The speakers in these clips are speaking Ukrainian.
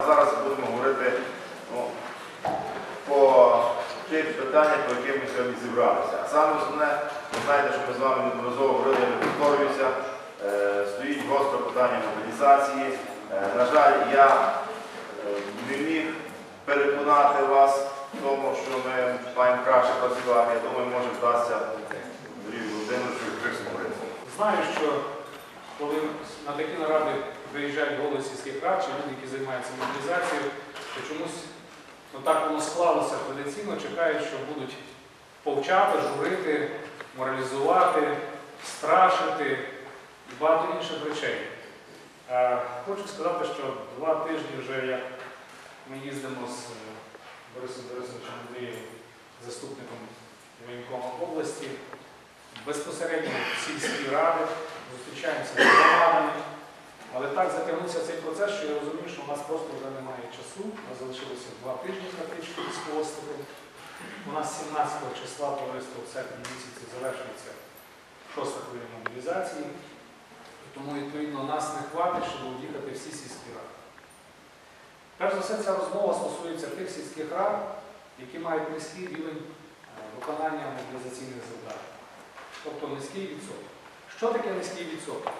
зараз будемо говорити по тих питаннях, по яких ми сьогодні зібралися. А саме основне, ви знаєте, що ми з вами неодноразово говорили, я не повторююся, стоїть гостре питання мобілізації. На жаль, я не міг переконати вас в тому, що ми маємо краще працювати. Я думаю, може вдасться Андрію Володимировичу і Христу Борисовичу. Знаю, що коли на такі наради приїжджають голови сільських рад чи люди, які займаються мобілізацією, то чомусь так воно склалося традиційно, чекають, що будуть повчати, журити, моралізувати, страшити і багато інших речей. Хочу сказати, що 2 тижні вже, як ми їздимо з Борисом Борисовичем Андрієм, заступником воєнкома області, безпосередньо в сільській ради, зустрічаємося з громадами. Але так затягнувся цей процес, що я розумію, що у нас просто вже немає часу. У нас залишилося 2 тижні практично з хвостиком. У нас 17 числа товариство в серпні місяці завершується 6-та хвиля мобілізації. Тому, відповідно, нас не хватить, щоб об'їхати всі сільські ради. Перш за все, ця розмова стосується тих сільських рад, які мають низький рівень виконання мобілізаційних завдань. Тобто низький відсоток. Що таке низький відсоток?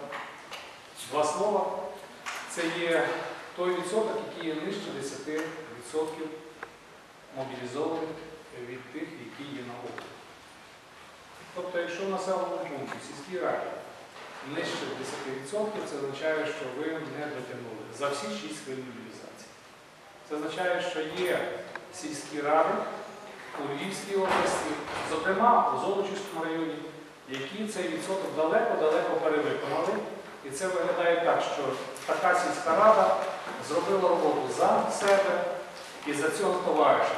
2 слова. Це є той відсоток, який є нижче 10% мобілізованих від тих, які є на області. Тобто, якщо в населеному пункті, в сільській раді нижче 10%, це означає, що ви не дотягнули за всі 6 хвилин мобілізації. Це означає, що є сільські ради у Львівській області, зокрема у Золочівському районі, які цей відсоток далеко-далеко перевиконали. І це виглядає так, що така сільська рада зробила роботу за себе і за цього товариша.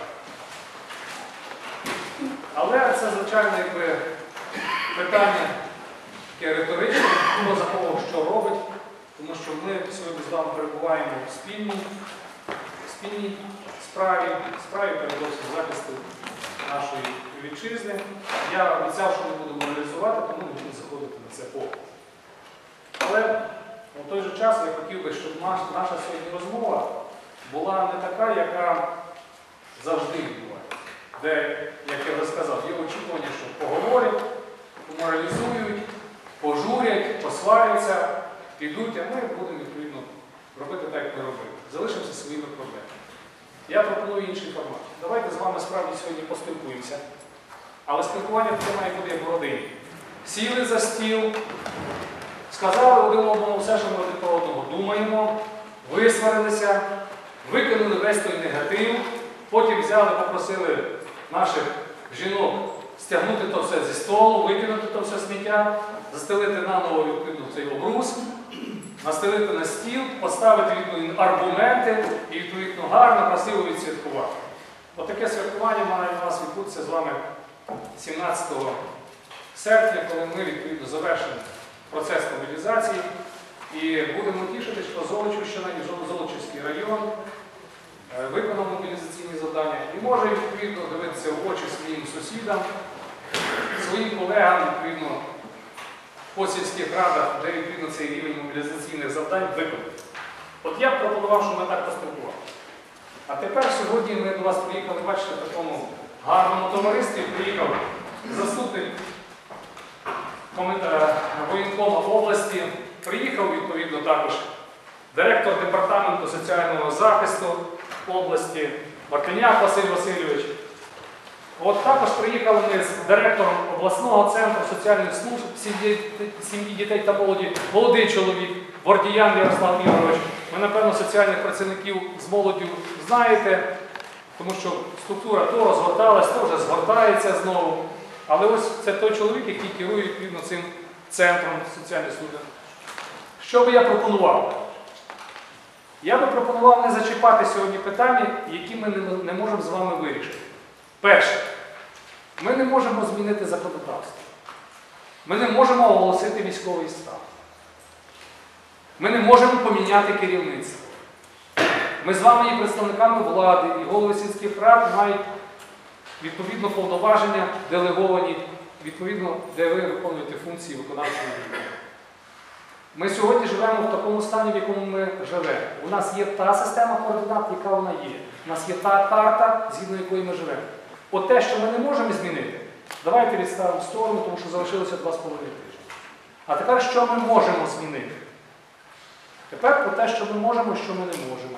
Але це, звичайно, питання таке риторичне, хто за кого що робить, тому що ми сьогодні з вами перебуваємо в спільній справі передовсім захисту нашої вітчизни. Я обіцяв, що не буду моралізувати, тому не буду заходити на це поле. Але в той же час я хотів би, щоб наша сьогодні розмова була не така, яка завжди відбувається. Де, як я вже сказав, є очікування, що поговорять, поморалізують, пожурять, посваряться, підуть, а ми будемо, відповідно, робити так, як ми робили. Залишимося своїми проблемами. Я пропоную інший формат. Давайте з вами справді сьогодні поспілкуємося. Але спілкування таке має бути як в родині. Сіли за стіл, сказали один одному все, що ми один про одного думаємо, висварилися, викинули весь той негатив, потім взяли, попросили наших жінок стягнути то все зі столу, викинути то все сміття, застелити наново відповідно цей обрус, настелити на стіл, поставити відповідно аргументи і відповідно гарно, красиво відсвяткувати. Отаке святкування має у нас відбутися з вами 17 серпня, коли ми відповідно завершимо процес мобілізації і будемо тішити, що Золочівщина і Золочівський район виконав мобілізаційні завдання і може відповідно дивитися в очі своїм сусідам, своїм колегам відповідно по сільських радах, де відповідно цей рівень мобілізаційних завдань виконати. От я б пропонував, щоб ми так поспілкували. А тепер сьогодні ми до вас приїхали, бачите, в такому гарному товаристві приїхав заступник воєнкома області, приїхав відповідно також директор департаменту соціального захисту області Мартиняк Василь Васильович. От також приїхали ми з директором обласного центру соціальних служб сім'ї, дітей та молоді, молодий чоловік Вордіян Ярослав Ігорович. Ви, напевно, соціальних працівників з молоддю знаєте, тому що структура то розгорталась, то вже згортається знову. Але ось це той чоловік, який керує відповідно цим центром соціальних служб. Що би я пропонував? Я би пропонував не зачіпати сьогодні питання, які ми не можемо з вами вирішити. Перше, ми не можемо змінити законодавство. Ми не можемо оголосити військовий стан. Ми не можемо поміняти керівництво. Ми з вами є представниками влади, і голови сільських рад мають відповідно повноваження делеговані, відповідно, де ви виконуєте функції виконавчої влади. Ми сьогодні живемо в такому стані, в якому ми живемо. У нас є та система координат, яка вона є. У нас є та карта, згідно якої ми живемо. От те, що ми не можемо змінити, давайте відставимо в сторону, тому що залишилося 2,5 тижні. А тепер, що ми можемо змінити? Тепер про те, що ми можемо і що ми не можемо.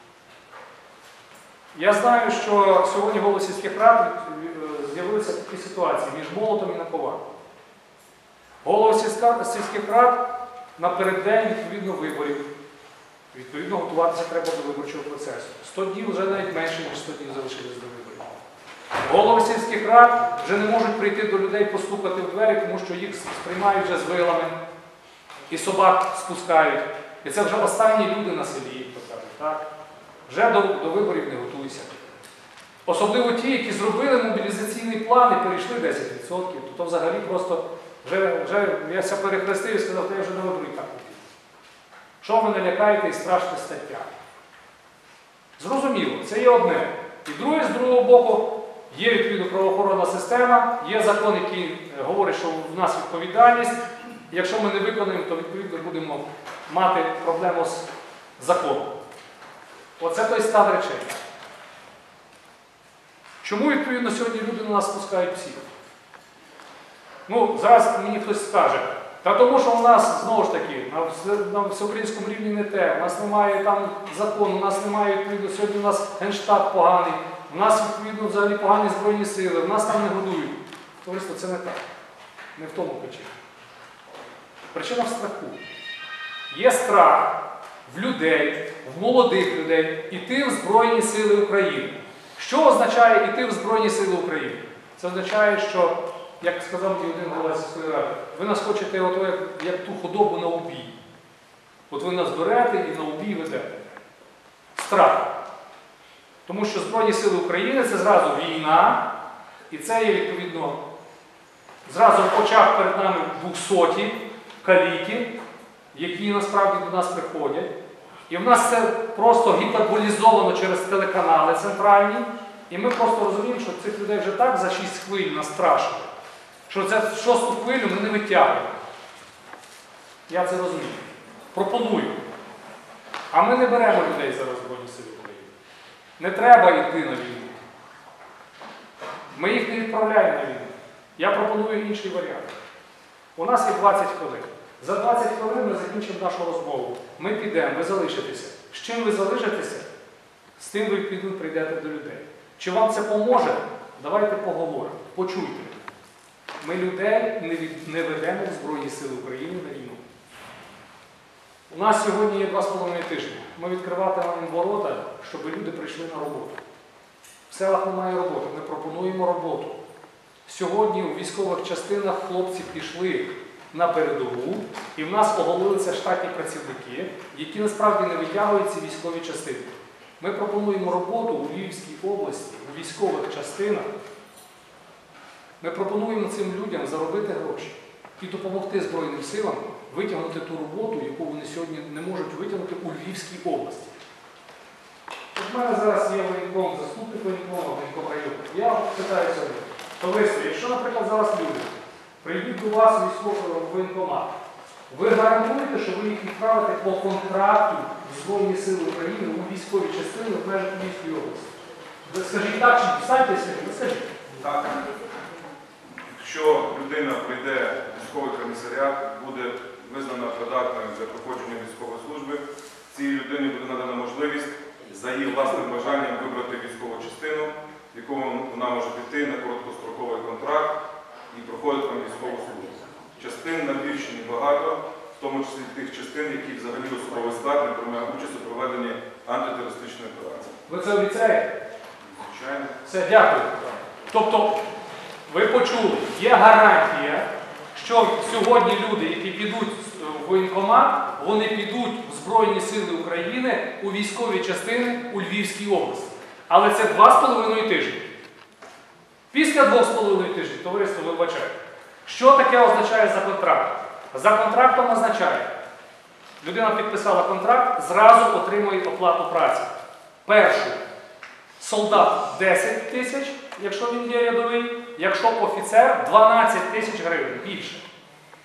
Я знаю, що сьогодні в Голові сільських рад з'явилися такі ситуації між молотом і наковальнею. Голови сільських рад напереддень, відповідно, виборів. Відповідно, готуватися треба до виборчого процесу. 100 днів вже навіть менше, ніж 100 днів залишилось до виборів. Голови сільських рад вже не можуть прийти до людей, постукати в двері, тому що їх сприймають вже з вилами і собак спускають. І це вже останні люди на селі, як то кажуть, так? Вже до виборів не готуйся. Особливо ті, які зробили мобілізаційний план і перейшли 10%, то взагалі просто вже я ся перехрестив і сказав, що я вже не виборю так. Що ви не лякаєте і страште стаття? Зрозуміло, це є одне. І друге, з другого боку, є відповідно правоохоронна система, є закон, який говорить, що в нас відповідальність. Якщо ми не виконуємо, то відповідно будемо мати проблему з законом. Оце той стан речей. Чому, відповідно, сьогодні люди на нас спускають всіх? Ну, зараз мені хтось скаже, та тому що у нас, знову ж таки, на всеукраїнському рівні не те, у нас немає там закону, у нас немає, відповідно, сьогодні у нас генштаб поганий, у нас, відповідно, взагалі погані збройні сили, у нас там не годують. Товариство, це не так. Не в тому причина. Причина в страху. Є страх в людей, в молодих людей іти в Збройні Сили України. Що означає іти в Збройні Сили України? Це означає, що, як сказав мені один голова сільської ради, ви нас хочете як ту худобу на убій. От ви нас берете і на убій ведете. Страх. Тому що Збройні Сили України – це зразу війна, і це є, відповідно, зразу в очах перед нами 200 каліки, які насправді до нас приходять. І в нас це просто гіперболізовано через телеканали центральні. І ми просто розуміємо, що цих людей вже так за 6 хвиль настрашили, що це 6-ту хвилю ми не витягуємо. Я це розумію. Пропоную. А ми не беремо людей зараз в Збройні Сили України. Не треба йти на війну. Ми їх не відправляємо на війну. Я пропоную інший варіант. У нас є 20 хвилин. За 20 хвилин ми закінчимо нашу розмову. Ми підемо, ви залишитеся. З чим ви залишитеся, з тим ви відповідно прийдете до людей. Чи вам це поможе? Давайте поговоримо. Почуйте. Ми людей не ведемо в Збройні Сили України на війну. У нас сьогодні є 2,5 тижні. Ми відкриватимемо ворота, щоб люди прийшли на роботу. В селах немає роботи. Ми пропонуємо роботу. Сьогодні у військових частинах хлопці пішли на передову, і в нас оголилися штатні працівники, які насправді не витягують ці військові частини. Ми пропонуємо роботу у Львівській області, у військових частинах. Ми пропонуємо цим людям заробити гроші і допомогти Збройним силам витягнути ту роботу, яку вони сьогодні не можуть витягнути у Львівській області. У мене зараз є воєнком, заступник воєнкома, воєнком району. Я питаю себе, товариство, якщо, наприклад, зараз люди прийдуть до вас в воєнкомат, ви гарантуєте, що ви їх відправите по контракту в Збройні Сили України у військові частини в межах Львівської області? Ви скажіть так, чи встаньте сьогодні? Ви скажіть. Так. Якщо людина прийде в військовий комісаріат, буде визнана придатною для проходження військової служби, цій людині буде надана можливість за її власним бажанням вибрати військову частину, в яку вона може піти на короткостроковий контракт і проходити там військову службу. Частин на Львівщині багато, в тому числі тих частин, які взагалі особовий склад не приймає участь у проведенні антитерористичної операції. Ви це обіцяєте? Звичайно. Все, дякую. Тобто, ви почули, є гарантія, що сьогодні люди, які підуть в воєнкомат, вони підуть в Збройні Сили України у військові частини у Львівській області. Але це 2,5 тижні. Після 2,5 тижнів, товариство, вибачайте. Що таке означає за контракт? За контрактом означає, людина підписала контракт, зразу отримує оплату праці. Першу, солдат 10 тисяч, якщо він є рядовий, якщо офіцер 12 тисяч гривень, більше.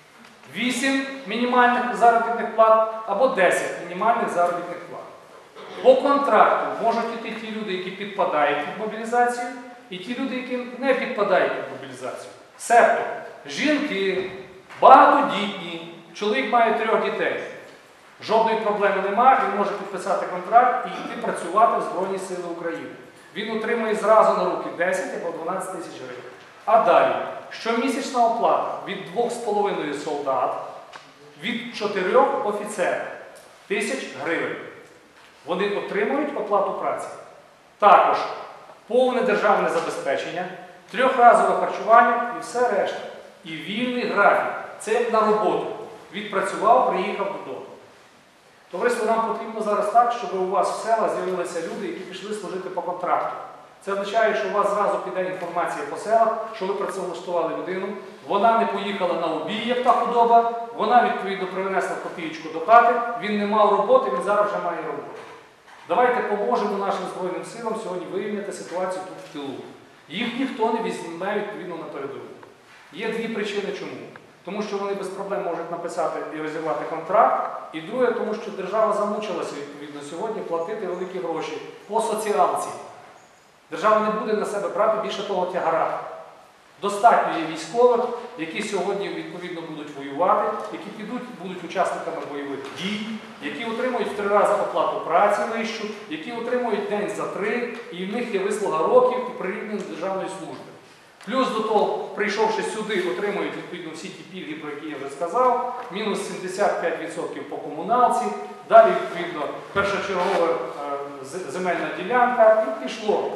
8 мінімальних заробітних плат або 10 мінімальних заробітних плат. По контракту можуть йти ті люди, які підпадають під мобілізацію, і ті люди, які не підпадають під мобілізацію. Себто жінки, багатодітні, чоловік має 3 дітей. Жодної проблеми немає, він може підписати контракт і йти працювати в Збройні Сили України. Він отримує зразу на руки 10 або 12 тисяч гривень. А далі, щомісячна оплата від 2,5 солдат, від 4 офіцерів тисяч гривень. Вони отримують оплату праці. Також повне державне забезпечення, 3-разове харчування і все решта. І вільний графік. Це як на роботу. Відпрацював, приїхав додому. Товариство, нам потрібно зараз так, щоб у вас в селах з'явилися люди, які пішли служити по контракту. Це означає, що у вас зразу піде інформація по селах, що ви працевлаштували людину, вона не поїхала на убій, як та худоба, вона, відповідно, принесла копієчку до хати, він не мав роботи, він зараз вже має роботу. Давайте поможемо нашим Збройним силам сьогодні вирівняти ситуацію тут в тилу. Їх ніхто не візьме, відповідно, на передову. Є 2 причини чому. Тому що вони без проблем можуть написати і розірвати контракт. І друге, тому що держава замучилася, відповідно, сьогодні платити великі гроші по соціалці. Держава не буде на себе брати більше того тягара. Достатньо є військових, які сьогодні, відповідно, будуть воювати, які будуть учасниками бойових дій, які отримують в 3 рази оплату праці вищу, які отримують день за 3, і в них є вислуга років і прирівнення до державної служби. Плюс до того, прийшовши сюди, отримують відповідно всі ті пільги, про які я вже сказав, мінус 75% по комуналці, далі відповідно першочергова земельна ділянка і пішло.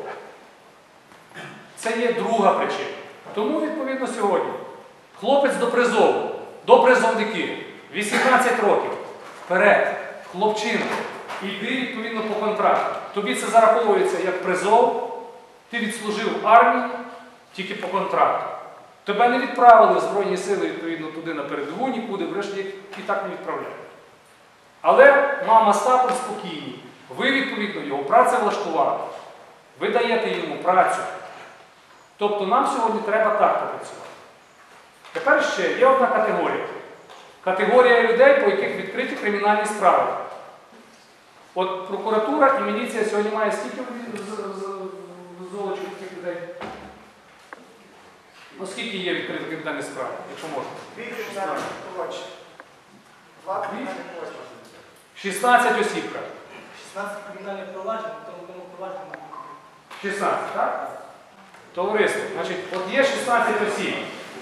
Це є друга причина. Тому, відповідно, сьогодні хлопець до призову, до призовників, 18 років, вперед, хлопчина, йди, відповідно, по контракту. Тобі це зараховується як призов, ти відслужив в армії, тільки по контракту. Тебе не відправили в Збройні Сили, відповідно, туди на передову, нікуди, врешті, і так не відправляють. Але мама з татом спокійні. Ви, відповідно, його працевлаштували. Ви даєте йому працю. Тобто нам сьогодні треба так попрацювати. Тепер ще є одна категорія. Категорія людей, по яких відкриті кримінальні справи. От прокуратура і міліція сьогодні має скільки золочів таких людей? Ну, скільки є відкриті кримінальні справи, якщо можна? 16 осіб. 16 кримінальних проваджень, тому провадження. 16, так? Товариство, значить, от є 16 осіб.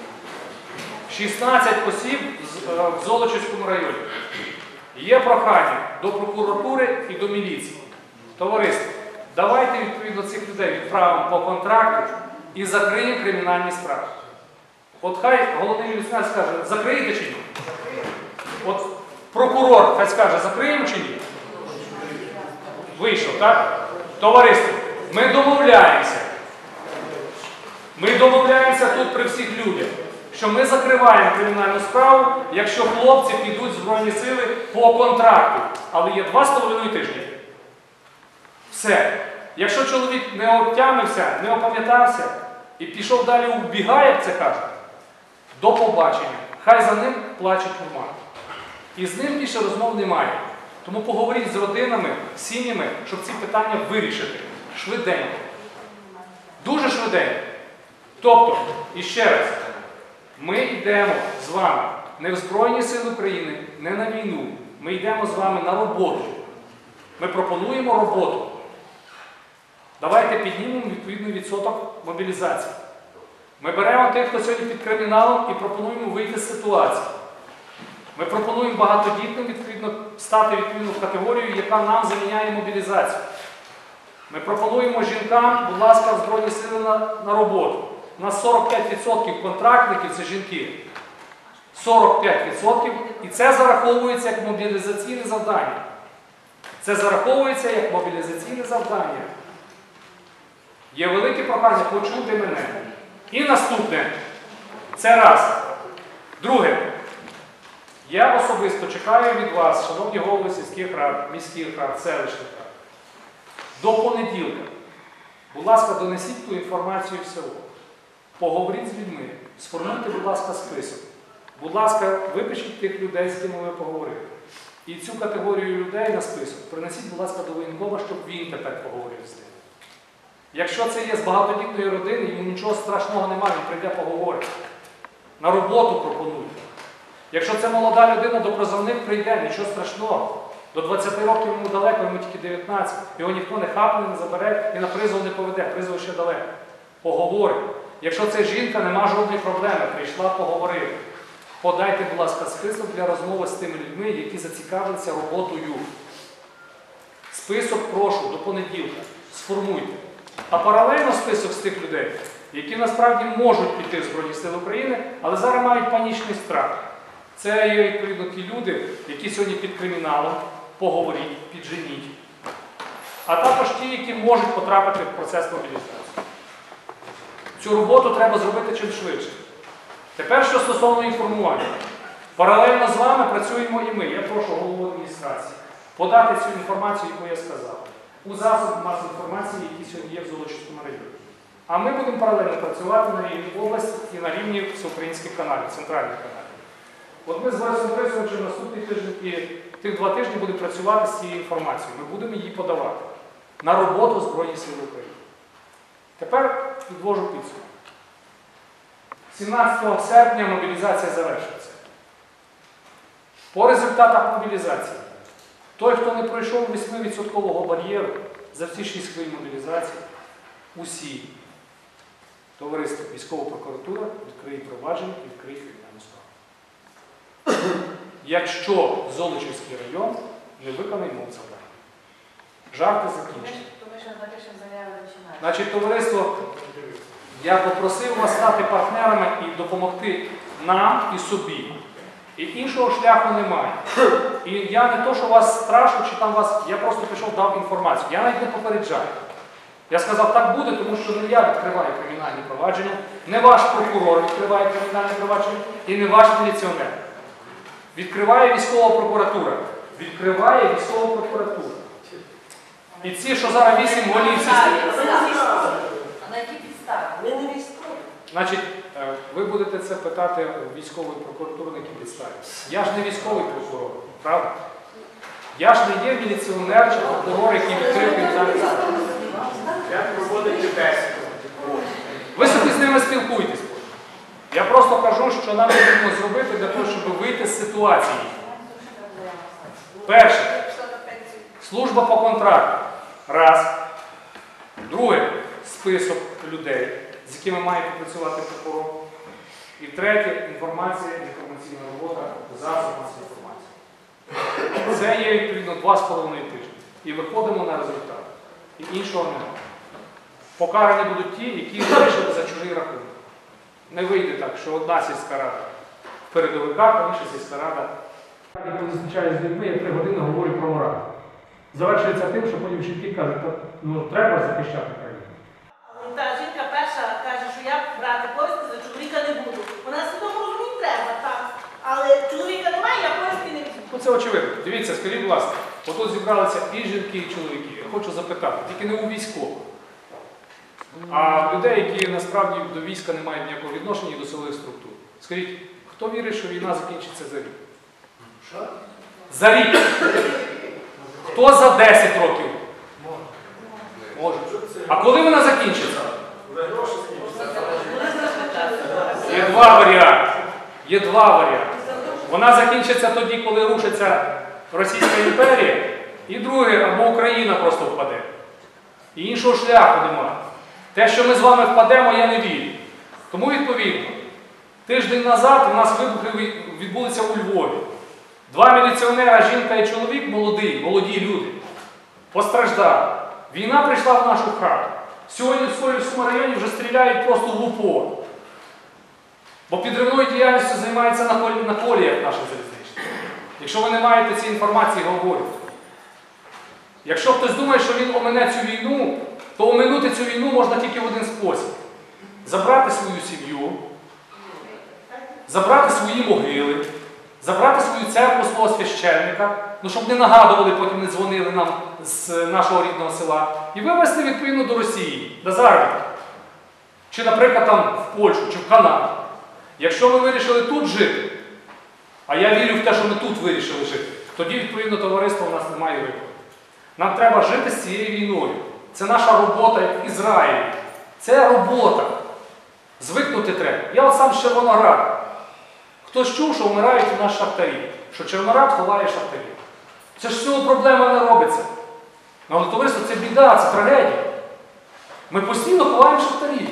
16 осіб в Золочівському районі. Є прохання до прокуратури і до міліції. Товариство, давайте, відповідно, цих людей відправимо по контракту і закриємо кримінальні справи. От хай головний міліціонер скаже, закриєте чи ні? От прокурор хай скаже, закриємо чи ні? Вийшов, так? Товариство, ми домовляємося. Ми домовляємося тут при всіх людях, що ми закриваємо кримінальну справу, якщо хлопці підуть в Збройні Сили по контракту. Але є 2,5 тижні. Все. Якщо чоловік не отямився, не опам'ятався і пішов далі у біга, як це кажуть, до побачення. Хай за ним плаче тюрма. І з ним більше розмов немає. Тому поговоріть з родинами, з сім'ями, щоб ці питання вирішити. Швиденько. Дуже швиденько. Тобто, іще раз, ми йдемо з вами не в Збройні Сили України, не на війну. Ми йдемо з вами на роботу. Ми пропонуємо роботу. Давайте піднімемо відповідний відсоток мобілізації. Ми беремо тих, хто сьогодні під криміналом, і пропонуємо вийти з ситуації. Ми пропонуємо багатодітним відповідно стати відповідно в категорію, яка нам заміняє мобілізацію. Ми пропонуємо жінкам, будь ласка, в Збройні Сили на роботу. У нас 45% контрактників – це жінки. 45%. І це зараховується як мобілізаційне завдання. Це зараховується як мобілізаційне завдання. Є велике прохання почути мене. І наступне. Це раз. Друге. Я особисто чекаю від вас, шановні голови сільських рад, міських рад, селищних рад, до понеділка. Будь ласка, донесіть ту інформацію в село. Поговоріть з людьми. Сформуйте, будь ласка, список. Будь ласка, випишіть тих людей, з ким ви поговорили. І цю категорію людей на список принесіть, будь ласка, до воєнкома, щоб він тепер поговорив з ним. Якщо це є з багатодітної родини, йому нічого страшного немає, він прийде поговорить. На роботу пропонують. Якщо це молода людина, до призовних прийде, нічого страшного. До 20 років йому далеко, йому тільки 19. Його ніхто не хапне, не забере і на призов не поведе. Призов ще далеко. Поговорить. Якщо це жінка, нема жодної проблеми. Прийшла, поговорила. Подайте, будь ласка, список для розмови з тими людьми, які зацікавилися роботою. Список, прошу, до понеділка. Сформуйте. А паралельно список з тих людей, які насправді можуть піти в Збройні Сили України, але зараз мають панічний страх. Це є, відповідно, ті люди, які сьогодні під криміналом, поговоріть, підженіть. А також ті, які можуть потрапити в процес мобілізації. Цю роботу треба зробити чим швидше. Тепер, що стосовно інформування. Паралельно з вами працюємо і ми. Я прошу голову адміністрації подати цю інформацію, яку я сказав, у засоби масової інформації, які сьогодні є в Золочівському районі. А ми будемо паралельно працювати на рівні області і на рівні всеукраїнських каналів, центральних каналів. От ми з Борисом Борисовичем наступний тиждень і тих 2 тижні будемо працювати з цією інформацією. Ми будемо її подавати на роботу Збройних Сил України. Тепер підвожу підсумок. 17 серпня мобілізація завершиться. По результатах мобілізації, той, хто не пройшов 8% бар'єру за всі 6 хвилин мобілізації, усі товариство військова прокуратура відкриє провадження і відкриє кримінальну справу. Якщо Золочівський район не виконає мов завдання. Жарти закінчені. Значить, товариство, я попросив вас стати партнерами і допомогти нам і собі. І іншого шляху немає. І я не то, що вас страшу, чи там вас, я просто пішов, дав інформацію. Я навіть не попереджаю. Я сказав, так буде, тому що не я відкриваю кримінальне провадження, не ваш прокурор відкриває кримінальне провадження і не ваш міліціонер. Відкриває військова прокуратура. Відкриває військова прокуратура. І ці, що зараз 8 голів сільських. На які підстави? Ми не військові. Значить, ви будете це питати у військової прокуратури, на якій підставі. Я ж не військовий прокурор, правда? Я ж не є міліціонер чи прокурор, який відкрив кримінальне справу. Як проводити бесіду? Ви собі з ними спілкуєтесь. Я просто кажу, що нам потрібно зробити для того, щоб вийти з ситуації. Перше. Служба по контракту. Раз. Друге. Список людей, з якими має працювати прокурор. І третє. Інформація, інформаційна робота, засоб масової інформації. Це є, відповідно, 2,5 тижні. І виходимо на результат. І іншого немає. Покарані будуть ті, які вирішили за чужий рахунок. Не вийде так, що одна сільська рада в передовиках, а інша сільська рада. Коли зустрічаюся з людьми, я 3 години говорю про мораль. Завершується тим, що потім жінки кажуть, ну треба захищати країну. Та жінка перша каже, що я брати повістки за чоловіка не буду. Вона свідомо розуміє, треба, так. Але чоловіка немає, я повістки не візьму. Ну це очевидно. Дивіться, скажіть, будь ласка, отут зібралися і жінки, і чоловіки. Я хочу запитати, тільки не у військових. А людей, які насправді до війська не мають ніякого відношення і до силових структур. Скажіть, хто вірить, що війна закінчиться за рік? Що? За рік. Хто за 10 років? Може. А коли вона закінчиться? Є 2 варіанти. Є 2 варіанти. Вона закінчиться тоді, коли рушиться Російська імперія, і друге, або Україна просто впаде. І іншого шляху немає. Те, що ми з вами впадемо, я не вірю. Тому, відповідно, тиждень назад у нас вибухи відбулися у Львові. 2 міліціонера, жінка і чоловік, молоді люди, постраждали. Війна прийшла в нашу хату. Сьогодні в Сольському районі вже стріляють просто в упор. Бо підривною діяльністю займається на коліях наших залізничних. Якщо ви не маєте цієї інформації, говорю. Якщо хтось думає, що він омине цю війну, то оминути цю війну можна тільки в один спосіб. Забрати свою сім'ю, забрати свої могили, забрати свою церкву, свого священника, ну, щоб не нагадували, потім не дзвонили нам з нашого рідного села, і вивезти, відповідно, до Росії, до заробітку. Чи, наприклад, там в Польщу, чи в Канаду. Якщо ви вирішили тут жити, а я вірю в те, що ми тут вирішили жити, тоді, відповідно, товариство у нас немає вибору. Нам треба жити з цією війною. Це наша робота як в Ізраїлі. Це робота. Звикнути треба. Я от сам з Червонограда. Хтось чув, що вмирають у нас шахтарі, що Червоноград ховає шахтарів. Це ж з цього проблема не робиться. Але товариство, це біда, це трагедія. Ми постійно ховаємо шахтарів.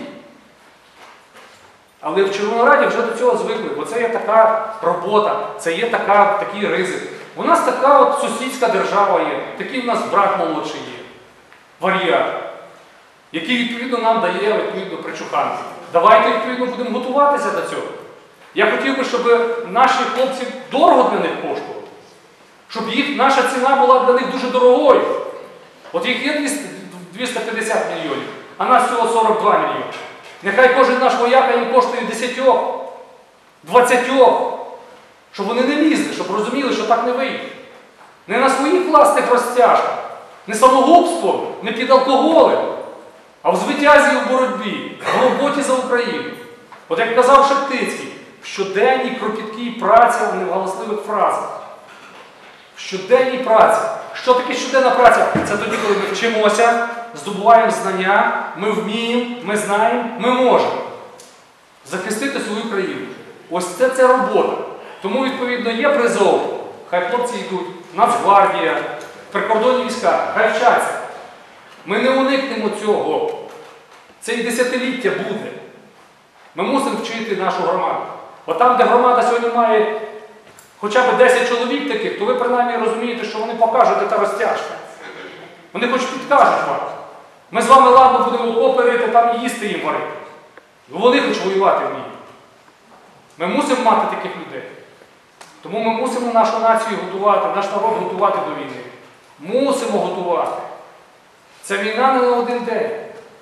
Але в Червонограді вже до цього звикли, бо це є така робота, це є такий ризик. У нас така от сусідська держава є, такий у нас брат молодший є, вар'ят, який відповідно нам дає відповідно причуханки. Давайте відповідно будемо готуватися до цього. Я хотів би, щоб наші хлопці дорого для них коштували, щоб наша ціна була для них дуже дорогою. От їх є 250 мільйонів, а нас всього 42 мільйони. Нехай кожен наш вояка їм коштує 10, 20, щоб вони не лізли, щоб розуміли, що так не вийде. Не на своїх власних розтяжках, не самогубством, не під алкоголем, а в звитязі і в боротьбі, в роботі за Україну. От як казав Шептицький, в щоденній кропіткій праці, а не в галасливих фразах. В щоденній праці. Що таке щоденна праця? Це тоді, коли ми вчимося, здобуваємо знання, ми вміємо, ми знаємо, ми можемо захистити свою країну. Ось це робота. Тому, відповідно, є призов. Хай хлопці йдуть, Нацгвардія, прикордонні війська, хай вчаться. Ми не уникнемо цього. Це і десятиліття буде. Ми мусимо вчити нашу громаду. От там, де громада сьогодні має хоча б 10 чоловік таких, то ви принаймні розумієте, що вони покажуть, де та розтяжка. Вони хоч підкажуть вам. Ми з вами, ладно, будемо окопи рити, там і їсти їм варити. Ну вони хоч воювати вміють. Ми мусимо мати таких людей. Тому ми мусимо нашу націю готувати, наш народ готувати до війни. Мусимо готувати. Це війна не на один день.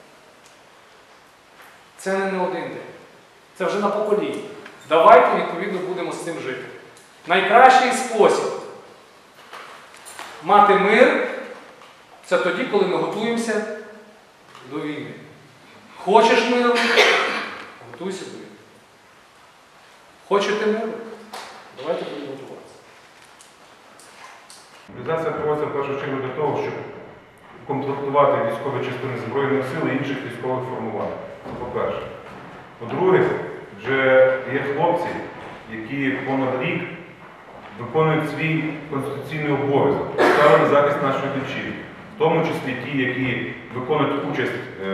Це не на один день. Це вже на покоління. Давайте, відповідно, будемо з цим жити. Найкращий спосіб мати мир – це тоді, коли ми готуємося до війни. Хочеш миру – готуйся до війни. Хочете миру? Давайте будемо готуватися. Мобілізація проводиться в першу чергу для того, щоб комплектувати військові частини Збройних сил і інших військових формувань. Це по-перше. По-друге, вже є хлопці, які понад рік виконують свій конституційний обов'язок, ставлять на захист нашої вітчизни, в тому числі ті, які виконують участь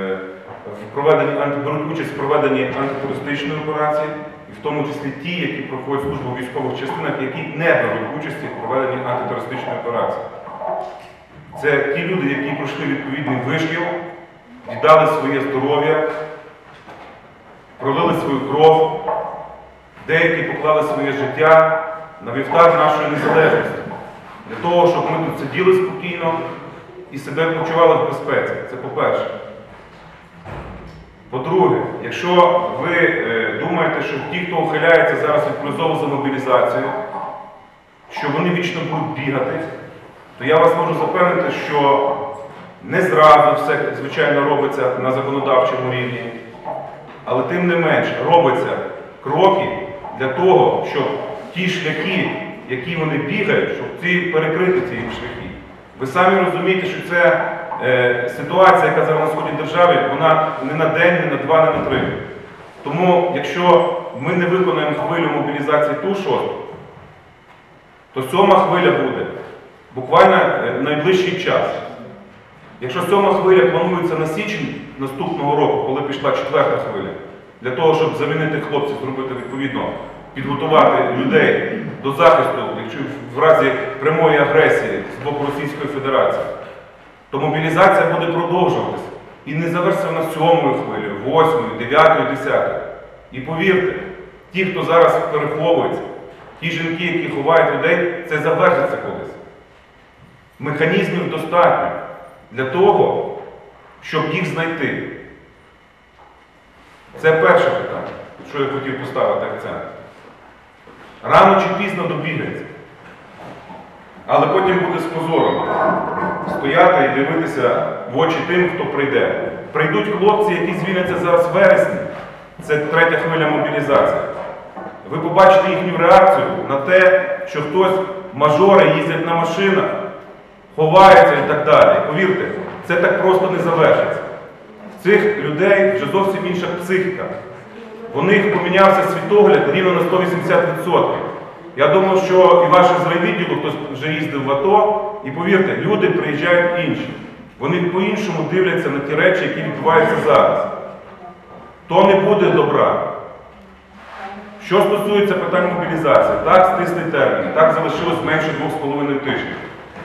беруть участь в проведенні антитерористичної операції, і в тому числі ті, які проходять службу в військових частинах, які не беруть участі в проведенні антитерористичної операції. Це ті люди, які пройшли відповідний вишкіл, віддали своє здоров'я, пролили свою кров, деякі поклали своє життя на вівтар нашої незалежності, для того, щоб ми тут сиділи спокійно і себе почували в безпеці. Це по-перше. По-друге, якщо ви думаєте, що ті, хто ухиляється зараз від призову за мобілізацію, що вони вічно будуть бігати, то я вас можу запевнити, що не зразу все, звичайно, робиться на законодавчому рівні, але тим не менш робляться кроки для того, щоб ті шляхи, які вони бігають, щоб перекрити ці шляхи. Ви самі розумієте, що це ситуація, яка зараз на сході держави, вона не на день, не на два, не на три. Тому, якщо ми не виконаємо хвилю мобілізації ту шосту, то 7-ма хвиля буде буквально в найближчий час. Якщо 7-ма хвиля планується на січень наступного року, коли пішла 4-та хвиля, для того, щоб замінити хлопців, зробити відповідно, підготувати людей до захисту, якщо в разі прямої агресії з боку Російської Федерації, то мобілізація буде продовжуватися. І не завершиться вона 7-ю хвилею, 8-ю, 9-ю, 10-ю. І повірте, ті, хто зараз переховується, ті жінки, які ховають людей, це завершиться колись. Механізмів достатньо для того, щоб їх знайти. Це перше питання, що я хотів поставити акцент. Рано чи пізно добігається. Але потім буде з позором стояти і дивитися в очі тим, хто прийде. Прийдуть хлопці, які звільняться зараз в вересні. Це 3-я хвиля мобілізації. ви побачите їхню реакцію на те, що хтось, мажори їздять на машинах, ховаються і так далі. Повірте, це так просто не завершиться. В цих людей вже зовсім інша психіка. У них помінявся світогляд рівно на 180%. Я думав, що і ваше з райвідділу, хтось вже їздив в АТО, і повірте, люди приїжджають інші. Вони по-іншому дивляться на ті речі, які відбуваються зараз. То не буде добра. Що стосується питань мобілізації, так, стислий термін, так, залишилось менше 2,5 тижнів.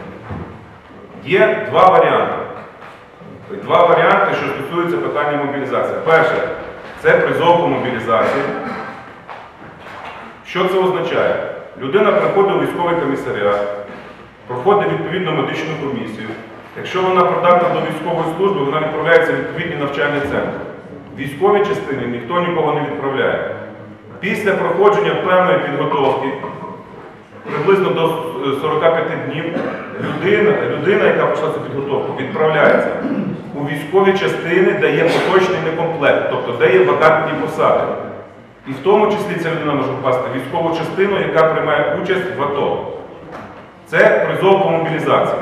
Є два варіанти. Два варіанти, що стосуються питання мобілізації. Перше, це призов по мобілізації. Що це означає? Людина приходить у військовий комісаріат, проходить відповідну медичну комісію. Якщо вона придатна до військової служби, вона відправляється в відповідні навчальні центри. В військовій частині ніхто нікого не відправляє. Після проходження певної підготовки, приблизно до 45 днів, людина, яка пройшла цю підготовку, відправляється у військові частини, де є поточний некомплект, тобто де є вакантні посади. І в тому числі ця людина може попасти в військову частину, яка приймає участь в АТО. Це призов по мобілізації.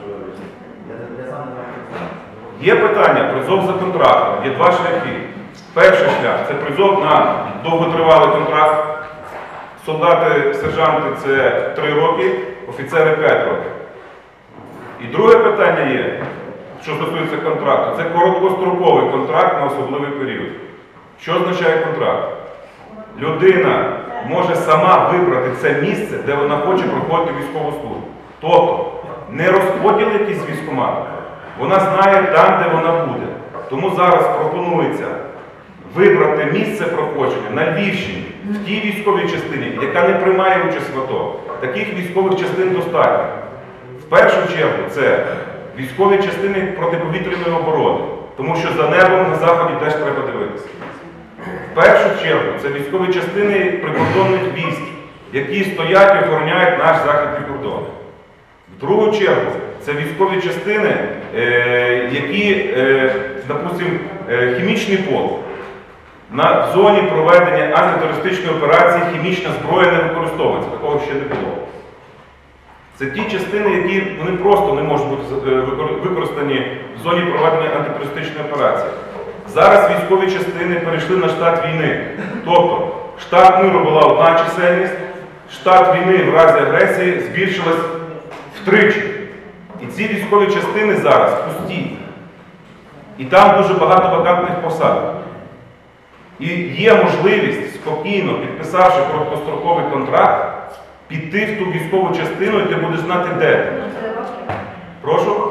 Є питання призов за контрактом, є два шляхи. Перший шлях – це призов на довготривалий контракт. Солдати, сержанти – це 3 роки, офіцери – 5 років. І друге питання є, що стосується контракту, це короткостроковий контракт на особливий період. Що означає контракт? Людина може сама вибрати це місце, де вона хоче проходити військову службу. Тобто, не розподіл якийсь військкомату. Вона знає там, де вона буде. Тому зараз пропонується вибрати місце проходження на Львівщині, в тій військовій частині, яка не приймає участь в АТО. Таких військових частин достатньо. В першу чергу це військові частини протиповітряної оборони, тому що за небом на заході теж треба дивитися. В першу чергу це військові частини прикордонних військ, які стоять і охороняють наш західний кордон. В другу чергу це військові частини, які, допустимо, хімічний полк. На зоні проведення антитерористичної операції хімічна зброя не використовується, такого ще не було. Це ті частини, які вони просто не можуть бути використані в зоні проведення антитерористичної операції. Зараз військові частини перейшли на штат війни. Тобто штат миру була одна чисельність, штат війни в разі агресії збільшилась втричі. І ці військові частини зараз пусті. І там дуже багато вакантних посад. І є можливість спокійно, підписавши короткостроковий контракт, піти в ту військову частину, і ти будеш знати, де ти. Прошу?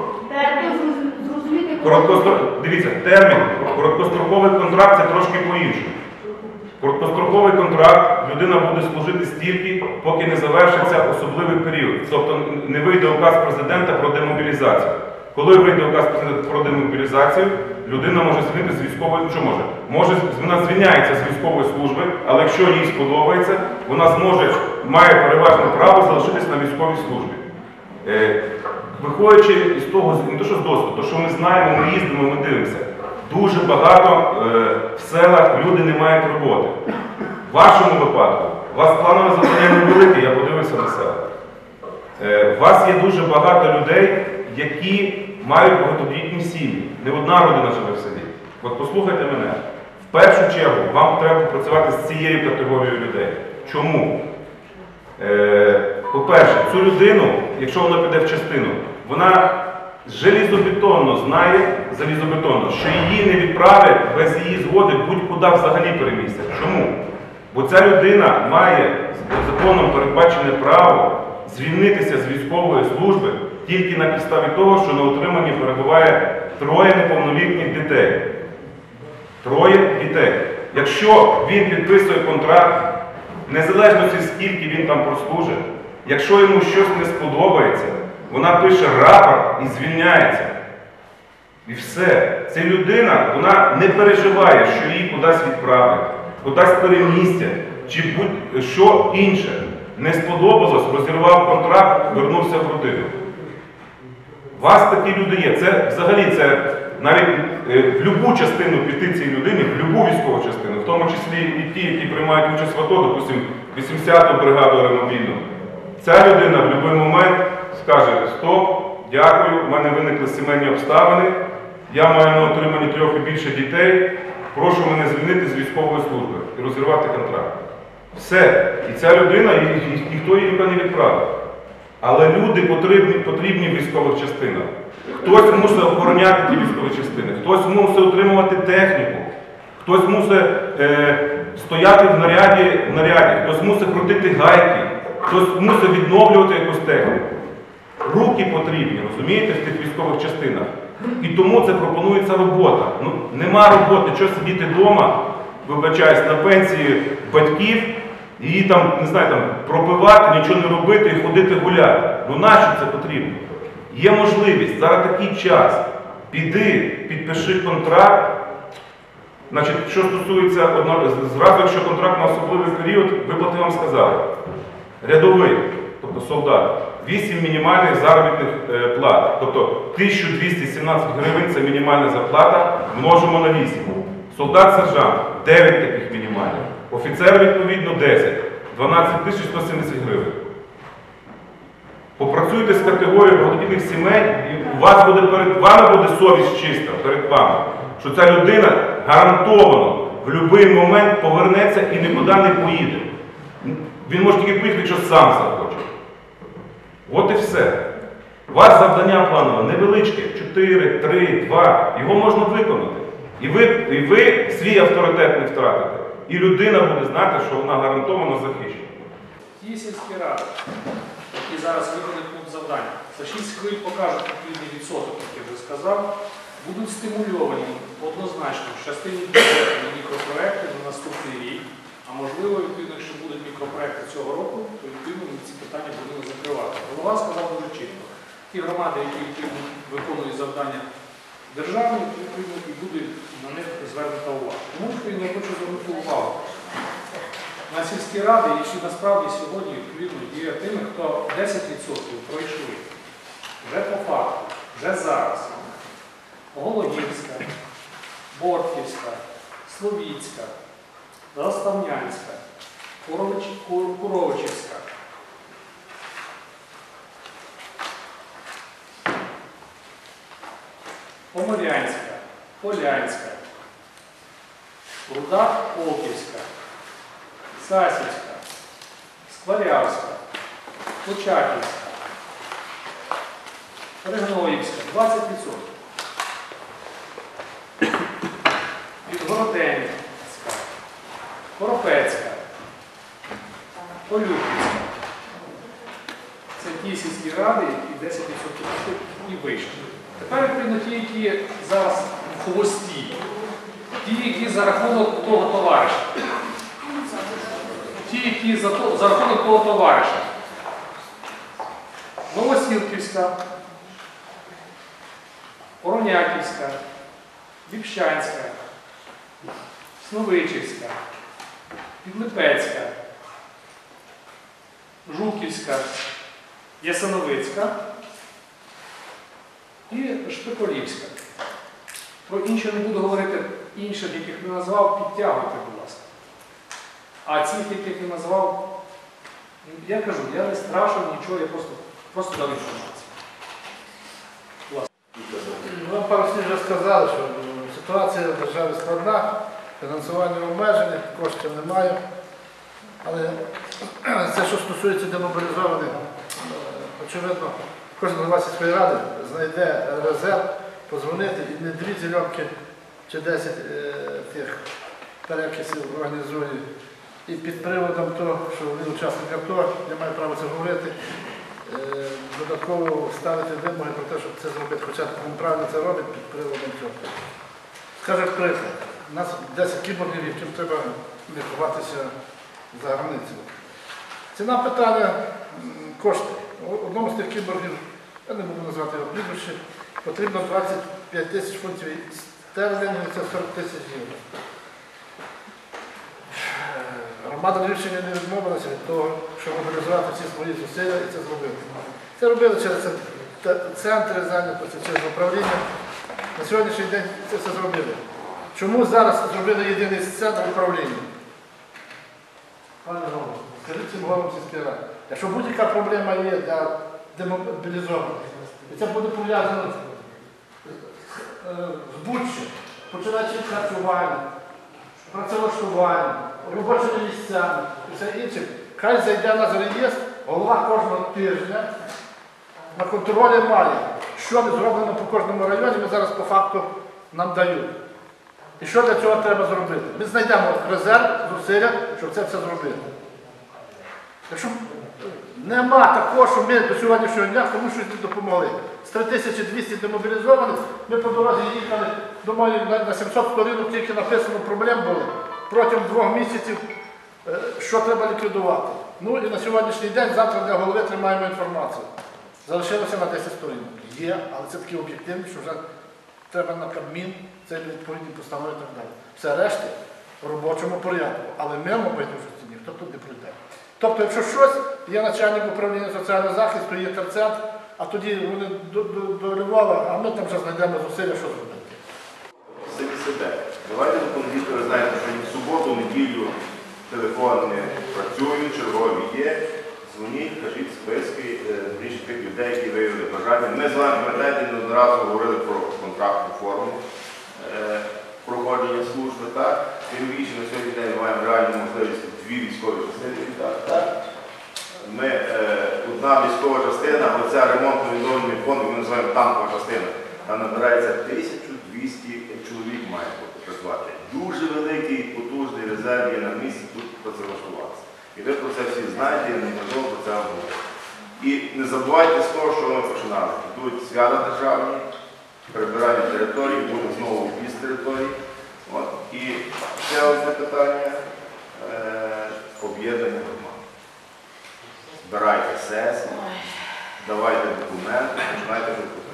Дивіться, термін короткостроковий контракт – це трошки по-іншому. Короткостроковий контракт людина буде служити стільки, поки не завершиться особливий період. Тобто не вийде указ президента про демобілізацію. Коли вийде указ президента про демобілізацію, людина може звільнити з військової, що може? Вона звільняється з військової служби, але якщо їй сподобається, вона має переважне право залишитись на військовій службі. Виходячи із того, не то що з досвіду, то що ми знаємо, ми їздимо, ми дивимося. Дуже багато в селах люди не мають роботи. В вашому випадку, у вас планове завдання невелике, я подивився на село. У вас є дуже багато людей, які мають багатодітні сім'ї. Не одна родина живе в селі. От послухайте мене. В першу чергу вам треба працювати з цією категорією людей. Чому? По-перше, цю людину, якщо вона піде в частину, вона желізобетонно знає, що її не відправлять без її згоди будь-куди взагалі перемістять. Чому? Бо ця людина має законом передбачене право звільнитися з військової служби тільки на підставі того, що на утриманні перебуває 3 неповнолітніх дітей. 3 дітей. Якщо він підписує контракт, незалежно скільки він там прослужить, якщо йому щось не сподобається, вона пише рапорт і звільняється. І все. Ця людина, вона не переживає, що її кудись відправлять, кудись перемістять, чи будь-що інше. Не сподобалось, розірвав контракт, вернувся в родину. У вас такі люди є. Це взагалі, це навіть в будь-яку частину піти цій людині, в будь-яку військову частину, в тому числі і ті, які приймають участь в АТО, допустимо, 80-ту бригаду аеромобільну. Ця людина в будь-який момент скаже: стоп, дякую, в мене виникли сімейні обставини, я маю на отриманні 3 і більше дітей, прошу мене звільнити з військової служби і розірвати контракт. Все. І ця людина, і ніхто її нікуди не відправив. Але люди потрібні в військових частинах. Хтось мусить охороняти ті військові частини, хтось мусить утримувати техніку, хтось мусить стояти в наряді, хтось мусить крутити гайки, хтось мусить відновлювати якусь техніку. Руки потрібні, розумієте, в тих військових частинах. І тому це пропонується робота. Ну, нема роботи, що сидіти вдома, вибачаюсь, на пенсії батьків, і її там, не знаю, там, пропивати, нічого не робити і ходити гуляти. Ну нащо це потрібно? Є можливість, зараз такий час. Піди, підпиши контракт. Значить, що стосується, зразу, якщо контракт на особливий період, виплати вам сказали. Рядовий, тобто солдат, 8 мінімальних заробітних плат. Тобто 1217 гривень – це мінімальна зарплата, множимо на 8. Солдат-сержант – 9 таких мінімальних. Офіцер, відповідно, 10. 12 170 гривень. Попрацюйте з категорією багатодітних сімей, і у вас буде перед вами буде совість чиста, перед вами. Що ця людина гарантовано в будь-який момент повернеться і нікуди не поїде. Він може тільки поїхати, якщо сам захоче. От і все. У вас завдання планове невеличке, 4, 3, 2, його можна виконати. І ви свій авторитет не втратите. І людина буде знати, що вона гарантовано захищена. Ті сільські ради, які зараз виконують пункт завдання, за 6 хвилин покажуть відповідний відсоток, як я вже сказав, будуть стимульовані однозначно в частині бюджету на мікропроекти на наступний рік, а можливо, відповідно, якщо будуть мікропроекти цього року, то відповідно ми ці питання будемо закривати. Голова сказав дуже чітко. Ті громади, які виконують завдання державні, відповідно, і буде на них звернута увага. Тому відповідно, я хочу звернути увагу на сільські ради, які насправді сьогодні відповідно є тими, хто 10% пройшли вже по факту, вже зараз. Голодівська, Бортківська, Словіцька, Заставнянська, Куровичівська. Поморянська, Полянська, Руда-Полківська, Сасівська, Скварявська, Почаківська, Ригноївська, 20%. Підгороденська, Коропецька, Полюківська. Це ті сільські ради, які 10% і вищі. Тепер відповідно ті, які зараз в хвості, ті, які за рахунок того товариша. Ті, які за рахунок того товариша. Новосілківська, Вороняківська, Ліпщанська, Сновичівська, Підлипецька, Жуківська, Ясановицька і Шпиколівська. Про інше не буду говорити, інших, яких не назвав, підтягуйте, будь ласка. А цих, яких не назвав, я кажу, я не страшив нічого, я просто дав інформацію. Вам пару слів вже сказали, що ситуація в державі складна, фінансування обмежене, коштів немає. Але це, що стосується демобілізованих, очевидно, кожен голова сільської ради знайде резерв, позвонити і не 2 зільонки чи 10 тих перекисів організує. І під приводом того, що він учасник АТО, я маю право це говорити, додатково ставити вимоги про те, щоб це зробити, хоча він правильно це робить під приводом цього. Скажу приклад, у нас 10 кіборгів, яким треба лікуватися за границею. Ціна питання – кошти. Одному з тих кіборгів, я не буду назвати його прізвище, потрібно 25 тисяч фунтів стерлінгів, це 40 тисяч євро. Громада рішення не відмовилася від того, щоб мобілізувати всі свої зусилля і це зробити. Це робили через центри зайнятості, через управління На сьогоднішній день це все зробили. Чому зараз зробили єдиний центр управління? Пане голово, скажіть цим головам сільської ради. Якщо будь-яка проблема є для демобілізованих, і це буде пов'язано з будь-чим, починаючи від харчування, працевлаштування, робочими місцями і все інше, хай зайде на реєстр, голова кожного тижня на контролі має, що не зроблено по кожному районі, ми зараз по факту нам дають. І що для цього треба зробити? Ми знайдемо резерв, зусилля, щоб це все зробити. Якщо нема такого, що ми до сьогоднішнього дня комусь щось не допомогли. З 3200 демобілізованих ми по дорозі їхали, думаю, на 700 сторінок тільки написано проблем було протягом 2 місяців, що треба ліквідувати. Ну і на сьогоднішній день, завтра для голови тримаємо інформацію. Залишилося на 10 сторінок. Є, але це такі об'єктивні, що вже треба на Кабмін, це відповідні постанови і так далі. Все решта в робочому порядку. Але мимо байдужості ніхто тут не прийде. Тобто, якщо щось, є начальник управління соціального захисту, є терцент, а тоді вони до Львова, а ми там вже знайдемо зусилля, що зробити. Самі себе. Давайте до понеділка, ви знаєте, що в суботу, неділю телефони працюють, чергові є. Дзвоніть, кажіть списки, більше тих людей, які виявили бажання. Ми з вами, пам'ятаєте, неодноразово говорили про контрактну форму проходження служби. Так? Тим більше на сьогодні день ми маємо реальну можливість 2 військові частини віддати. Так? Одна військова частина, оця ремонтно-відновлений фонд, ми називаємо танкова частина, там набирається 1200 чоловік має працювати. Дуже великий, потужний резерв є на місці тут працевлаштуватися. І ви про це всі знаєте, я не можу про це говорити. І не забувайте з того, що ми починали. Йдуть свята державні, прибирання територій, буде знову об'їзд територій. І ще одне питання – об'єднання громад. Збирайте сесії, давайте документи, починайте